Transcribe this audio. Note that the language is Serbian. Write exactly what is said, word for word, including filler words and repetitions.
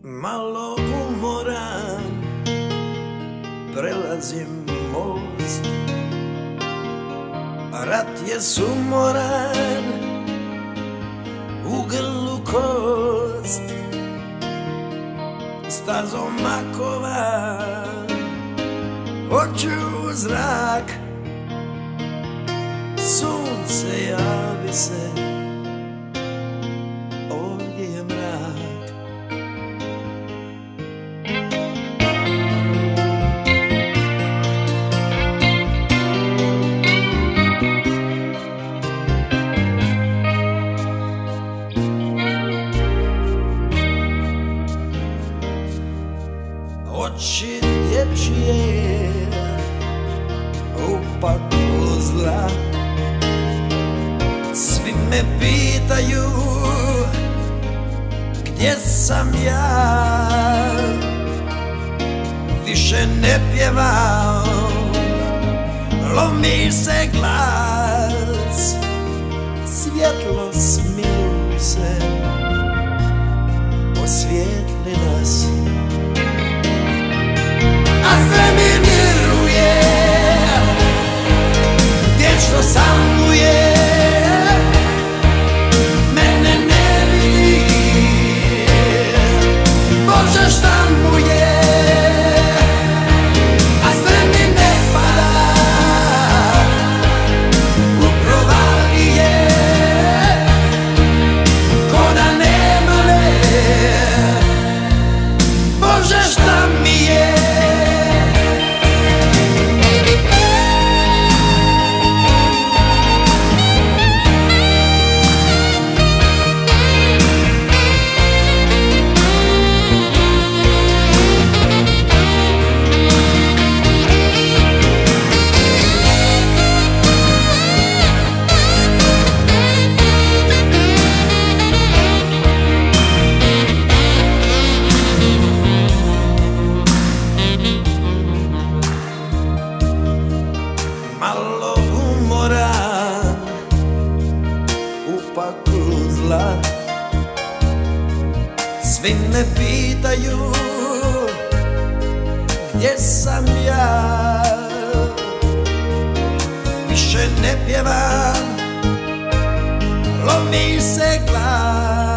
Malo umoran, prelazim most. Rat je sumoran, u grlu kost. Stazom makova, oču u zrak. Sunce javi se, ovdje je mrak. Oči dječje u paklu zla. Svi me pitaju gdje sam ja. Više ne pjevam, lomi se glas. Svjetlo smiluj se, osvijetli nas. A sve mi miruje, vječno samuje. Mene ne vidi, Bože šta mu je. A sve mi ne pada u provalije, ko da nema me. Bože šta mi je. Malo umoran, u paklu zla. Svi me pitaju gdje sam ja. Više ne pjevam, lomi se glas.